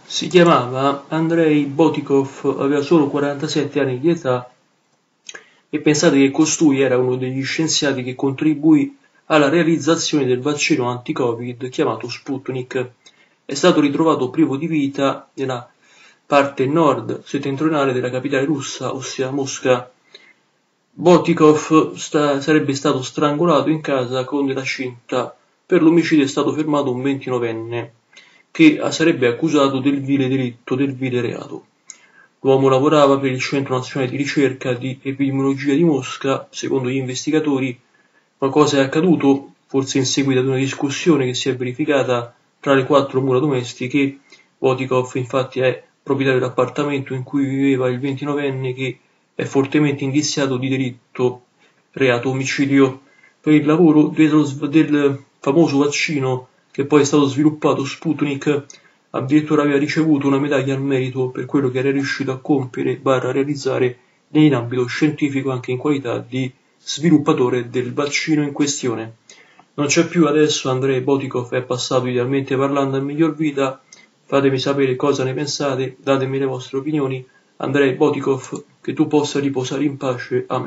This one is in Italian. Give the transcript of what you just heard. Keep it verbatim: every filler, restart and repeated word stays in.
Si chiamava Andrei Botikov, aveva solo quarantasette anni di età e pensate che costui era uno degli scienziati che contribuì alla realizzazione del vaccino anti-Covid chiamato Sputnik. È stato ritrovato privo di vita nella parte nord-settentrionale della capitale russa, ossia Mosca. Botikov sta, sarebbe stato strangolato in casa con della cinta. Per l'omicidio è stato fermato un ventinovenne che sarebbe accusato del vile delitto, del vile reato. L'uomo lavorava per il Centro Nazionale di Ricerca di Epidemiologia di Mosca. Secondo gli investigatori qualcosa è accaduto, forse in seguito ad una discussione che si è verificata tra le quattro mura domestiche. Botikov infatti è proprietario dell'appartamento in cui viveva il ventinovenne, che è fortemente indiziato di delitto reato omicidio. Per il lavoro del famoso vaccino che poi è stato sviluppato, Sputnik, addirittura aveva ricevuto una medaglia al merito per quello che era riuscito a compiere barra realizzare in ambito scientifico, anche in qualità di sviluppatore del vaccino in questione. Non c'è più adesso, Andrei Botikov è passato idealmente parlando a miglior vita. Fatemi sapere cosa ne pensate, datemi le vostre opinioni. Andrei Botikov, che tu possa riposare in pace. Amen.